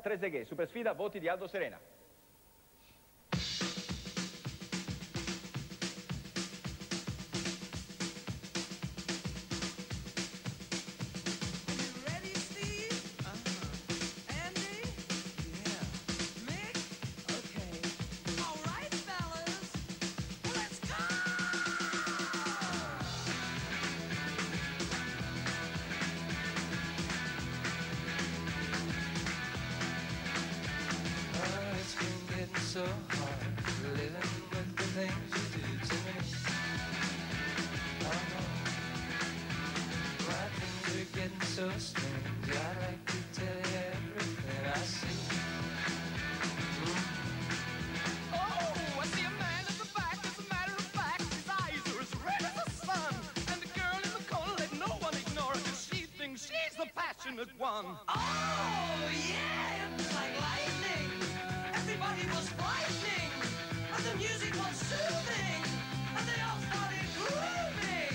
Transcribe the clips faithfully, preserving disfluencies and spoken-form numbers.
Trezeguet, super sfida, voti di Aldo Serena. So hard living with the things you do to me. Oh no, my things are getting so strange. I'd like to tell you everything I see. Mm. Oh, I see a man at the back. As a matter of fact, his eyes are as red as the sun. And the girl in the corner, let no one ignore her, 'cause she thinks she's the passionate one. Oh yeah, it's like lightning. Everybody was frightening, and the music was soothing, and they all started grooving.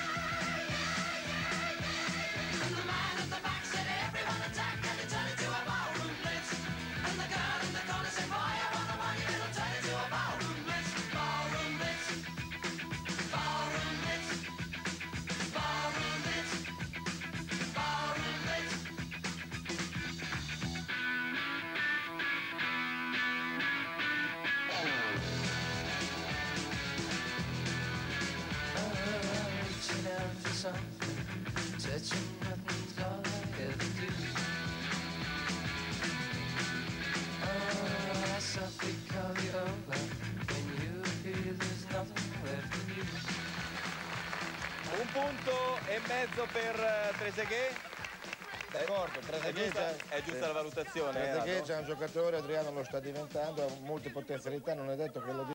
And the man at the back said, everyone attack, and it turned into a ballroom blitz. And the girl in the corner said, boy, I want the money, it'll turn into a ballroom blitz. Ballroom blitz, ballroom blitz, ballroom blitz, ballroom blitz. Something, touching nothing's all I ever do. Oh, I softly call you over. When you appear, there's nothing left of you. Un punto e mezzo per Trezeguet. D'accordo, È giusta, è giusta la valutazione. Trezeguet eh, è un giocatore, Adriano lo sta diventando, ha molte potenzialità, non è detto che lo